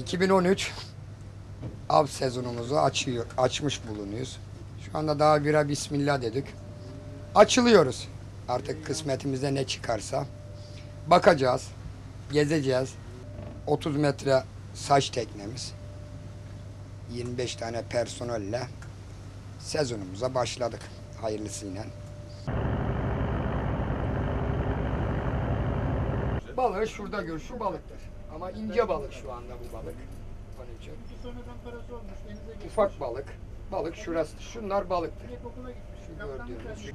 2013 av sezonumuzu açmış bulunuyoruz. Şu anda daha bira bismillah dedik. Açılıyoruz. Artık kısmetimizde ne çıkarsa. Bakacağız, gezeceğiz. 30 metre saç teknemiz. 25 tane personelle sezonumuza başladık hayırlısıyla. Balığı şurada gör, şu balıktır. Ama ince balık şu anda bu balık. Onun için. Ufak balık. Balık şurası. Şunlar balıktır. Şu gördüğünüz.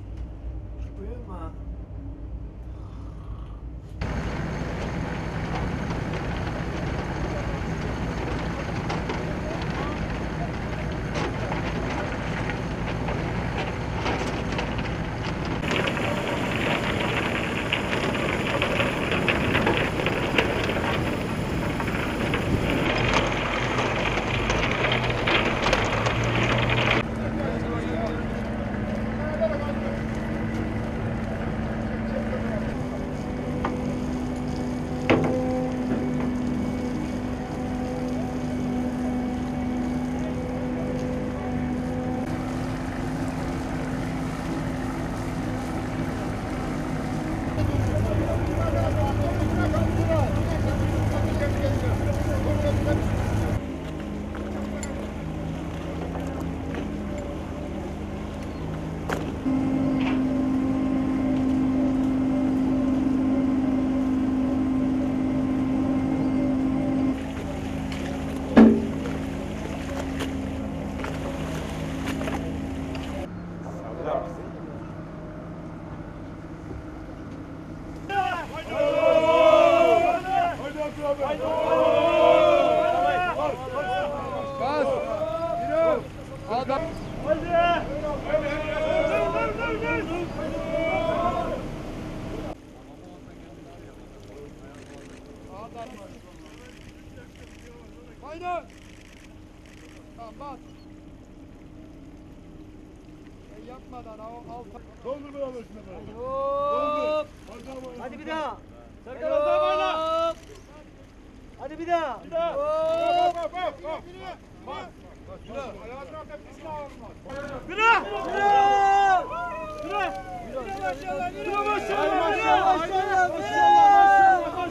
Haydi. Tamam bas. Yapmadan al. Doldur biraz üstüne böyle. Hop. Hadi bir daha. Serkan Azam bayla. Hadi bir daha. Bir daha. Hop. Bak. Bak. Ayağını atıp üstüne alma. Bira. Bira. Bira. Bira maşallah.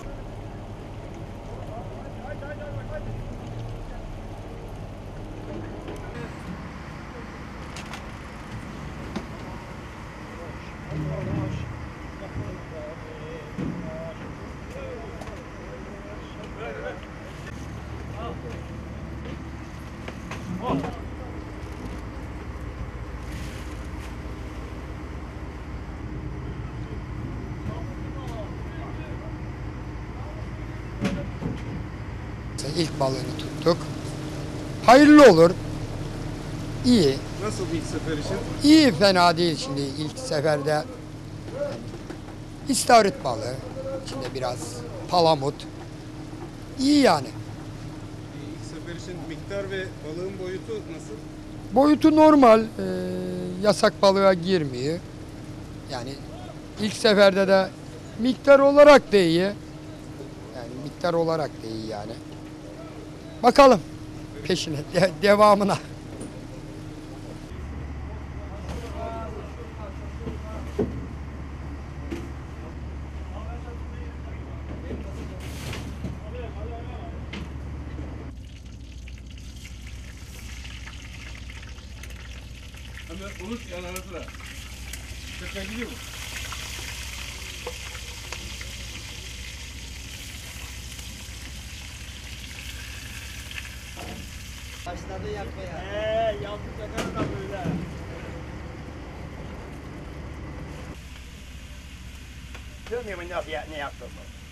İlk balığını tuttuk. Hayırlı olur. İyi. Nasıl ilk sefer için? İyi, fena değil şimdi ilk seferde. İstavrit balığı. İçinde biraz palamut. İyi yani. İlk sefer için miktar ve balığın boyutu nasıl? Boyutu normal. Yasak balığa girmiyor. Yani ilk seferde de miktar olarak da iyi. Yani miktar olarak da iyi yani. Bakalım peşine, devamına. Hemen unut yani ara sıra. Tekrar gidiyor mu? Başladı yakmaya. Yaptı Serkan da böyle. Görmüyor musun ne yaptın?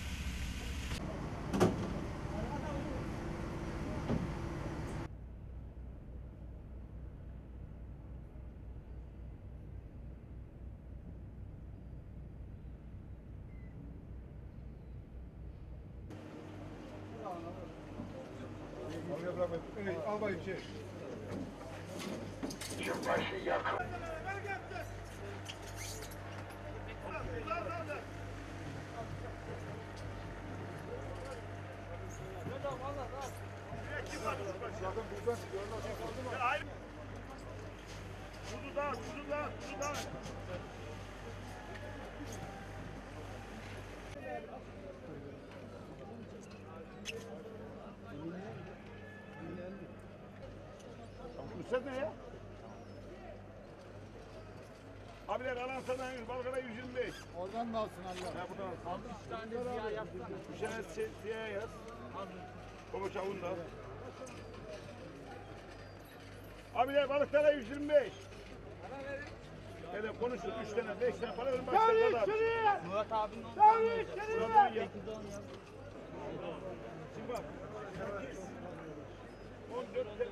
Al bayım şey. Şu başı yakın. Tamam, Kuzudan. Bu ne ya? Abiler alan sana 100, balgara 125. Oradan mı alsın Allah? Ya buradan al. 3 tane siyah yapsana. Bir tane siyah yaz. Baba çavunda. Abiler balıklara 125. Hele konuşun 3 tane 5 tane para verin başlayalım. Murat abinin 10 tane olacak. Murat'ın ya. 8-10 yap. Şimdi bak. 8, 14 tane